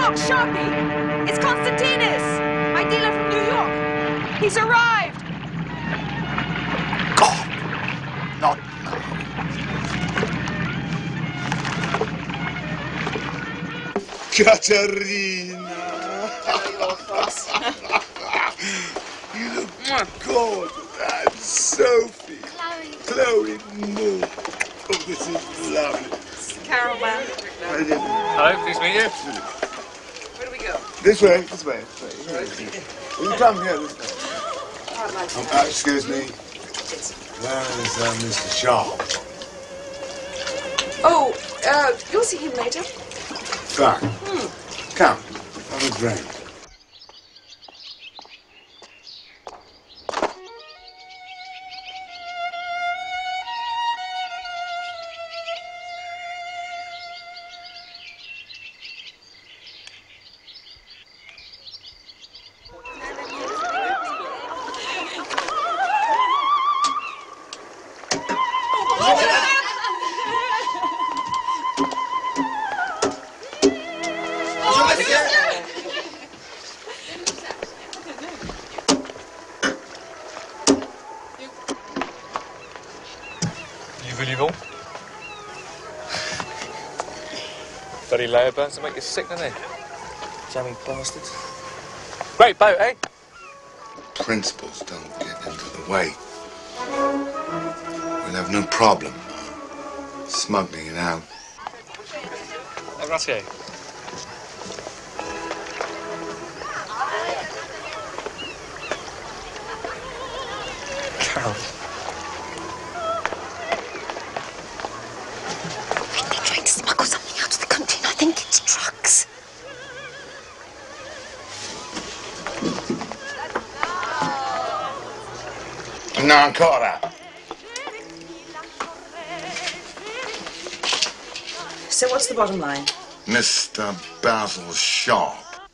Look, Sharpie! It's Konstantinis! My dealer from New York! He's arrived! God! Not now. Katerina! You look good. And Sophie. Chloe Moore. Oh, this is lovely. Carol, ma'am. Hello, please meet you. Where do we go? This way, this way. You come here, this way. Excuse me. Where is Mr. Sharp? Oh, you'll see him later. Fine. Come. Have a drink. Bloody layer burns to make you sick, don't they? Jamming bastards. Great boat, eh? Principles don't get into the way. We'll have no problem smuggling it out. Grazie. Carol. They're trying to smuggle something out of the country, and I think it's drugs. No, ancora. So what's the bottom line? Mr. Basil Sharp.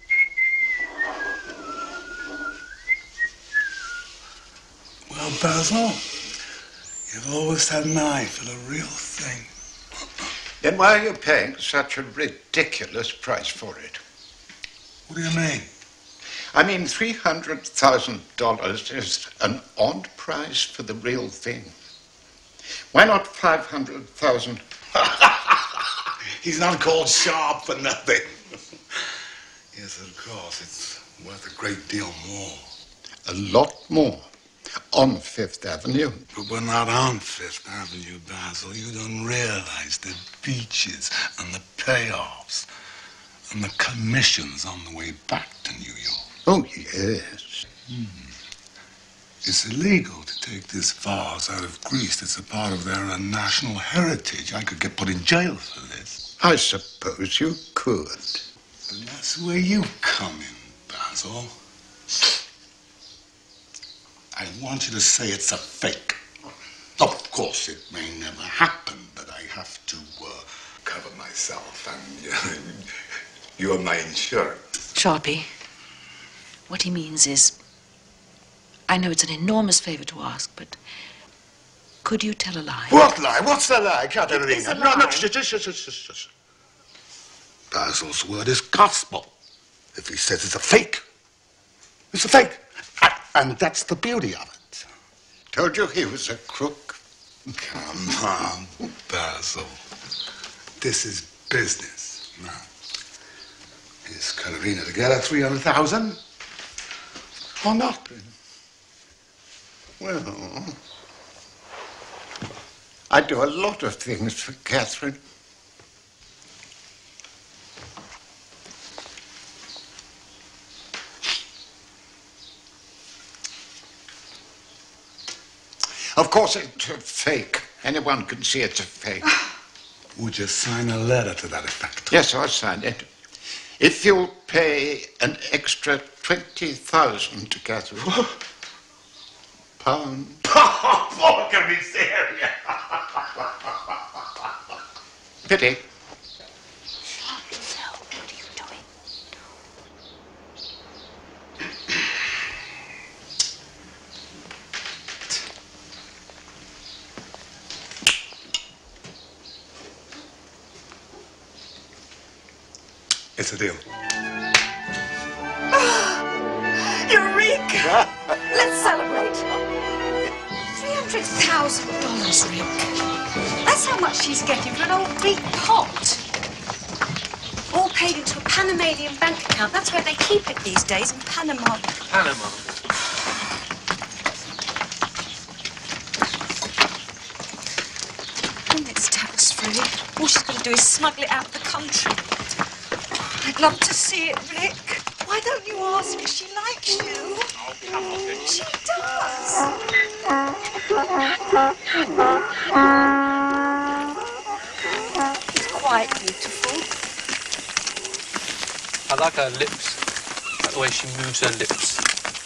Well, Basil, you've always had an eye for the real thing. Then why are you paying such a ridiculous price for it? What do you mean? I mean, $300,000 is an odd price for the real thing. Why not 500,000? He's not called Sharp for nothing. Yes, of course, it's worth a great deal more. A lot more. On Fifth Avenue. But we're not on Fifth Avenue, Basil. You don't realize the beaches and the payoffs and the commissions on the way back to New York. Oh, yes. It's illegal to take this vase out of Greece. It's a part of their national heritage. I could get put in jail for this. I suppose you could. And that's where you come in, Basil. I want you to say it's a fake. Of course, it may never happen, but I have to cover myself, and you're my insurance. Sharpie, what he means is, I know it's an enormous favor to ask, but could you tell a lie? What lie? What's the lie, Katerina? It's a No, lie. shush. Basil's word is gospel. If he says it's a fake, it's a fake. And that's the beauty of it. Told you he was a crook. Come on, Basil. This is business. Now, is Katerina to get her 300,000? Or not? Well, I'd do a lot of things for Catherine. Of course, it's a fake. Anyone can see it's a fake. Would you sign a letter to that effect? Yes, I'll sign it. If you'll pay an extra 20,000 to Catherine. Pound. Oh, can be serious? Pity. It's a deal. Eureka! Let's celebrate. $300,000, Rick. That's how much she's getting for an old big pot. All paid into a Panamanian bank account. That's where they keep it these days, in Panama. Panama. And it's tax-free. All she's got to do is smuggle it out of the country. I'd love to see it, Rick. Why don't you ask if she likes you? Oh, come on, then. She does. She's quite beautiful. I like her lips. I like the way she moves her lips.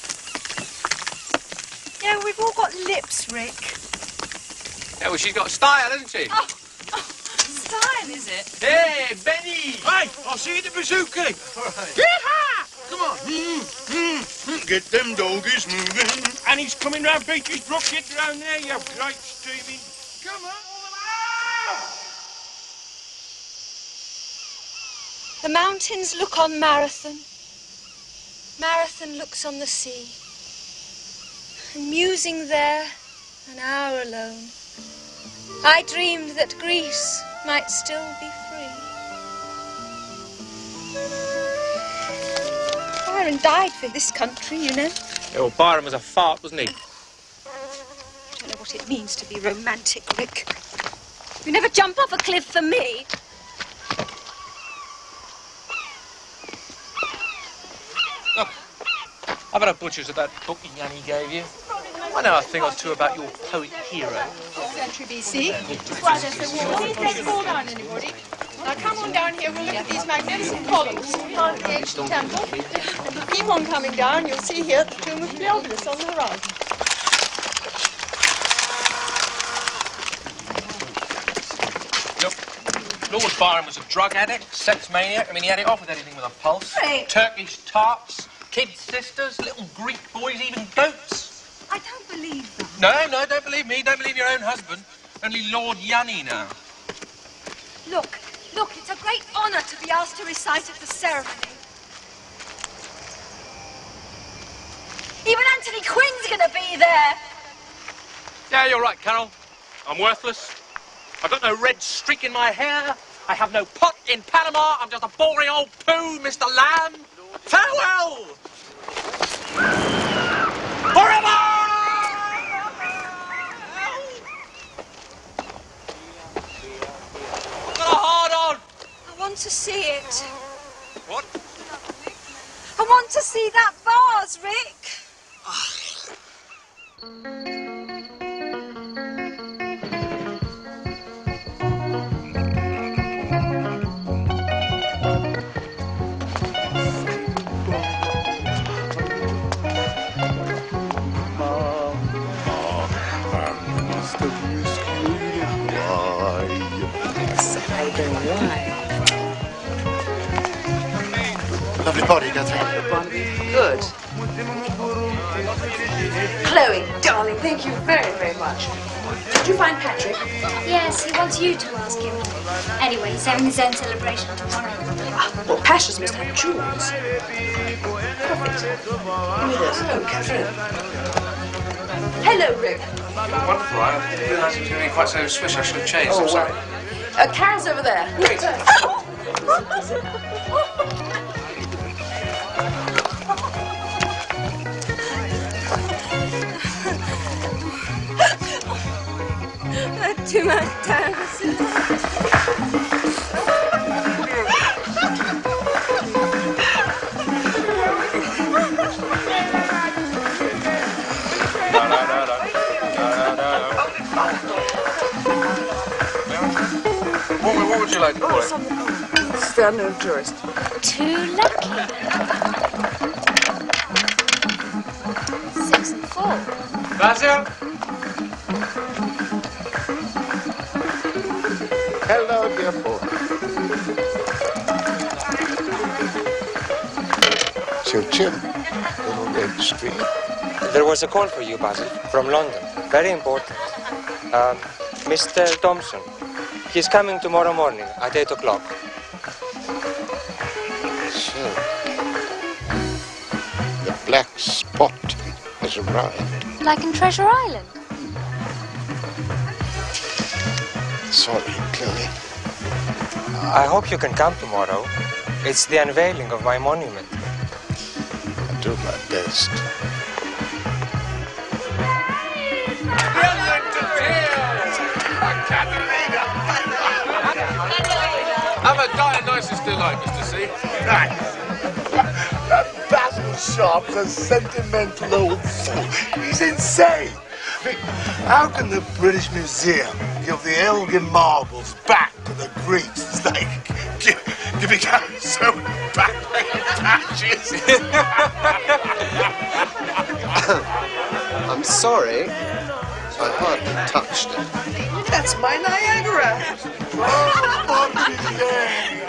Yeah, we've all got lips, Rick. Yeah, well, she's got style, hasn't she? Oh, style, is it? Hey, Benny! Hey, I'll see you at the bazooka. Yeehaw! Come on. Get them doggies moving. And he's coming round Beatrice Brook. Get round there, you great steaming. Come on. The mountains look on Marathon. Marathon looks on the sea. And musing there, an hour alone, I dreamed that Greece might still be free. Byron died for this country, you know. Yeah, well, Byron was a fart, wasn't he? I don't know what it means to be romantic, Rick. You never jump off a cliff for me. Look, I've had a butcher's at that book Yanni gave you. I know a thing or two about your poet hero. Century BC. Right, please don't fall down, anybody. Now come on down here, we'll look at these magnificent columns part of the ancient temple. And you keep on coming down, you'll see here the tomb of Cleopas on the horizon. Look, Lord Byron was a drug addict, sex maniac. I mean, he had it off with anything with a pulse. Rick. Turkish tarts, kid sisters, little Greek boys, even goats. I don't believe that. No, don't believe me. Don't believe your own husband. Only Lord Yanni now. Look, it's a great honour to be asked to recite at the ceremony. Even Anthony Quinn's going to be there. Yeah, you're right, Carol. I'm worthless. I've got no red streak in my hair. I have no pot in Panama. I'm just a boring old poo, Mr. Lamb. Farewell! Forever! I've got a hard on. I want to see it. What? I want to see that vase, Rick. Lovely body, Catherine. Good. Chloe, darling, thank you very, very much. Did you find Patrick? Yes, he wants you to ask him. Anyway, he's having his own celebration tomorrow. Well, Pashas must have jewels. Perfect. Hello, Catherine. Hello, Rick. You're wonderful. I didn't realise it was going to be quite so swish. I should have changed. Oh, I'm sorry. Karen's over there. Wait. Too much time. What would you like to call it? Stand no tourist. Too lucky. 6 and 4. Basil? Hello, dear boy. Chim, little red street. There was a call for you, Basil, from London. Very important. Mr. Thompson. He's coming tomorrow morning at 8 o'clock. So, the black spot has arrived. Like in Treasure Island? Sorry, Chloe. I hope you can come tomorrow. It's the unveiling of my monument. I'll do my best. Have a Dionysus delight, Mr. C. Right. That Basil Sharp's a sentimental old fool. He's insane. I mean, how can the British Museum give the Elgin marbles back to the Greeks? It's like giving out so back patches. I'm sorry. I hardly touched it. That's my Niagara. Oh, Bobby, yeah.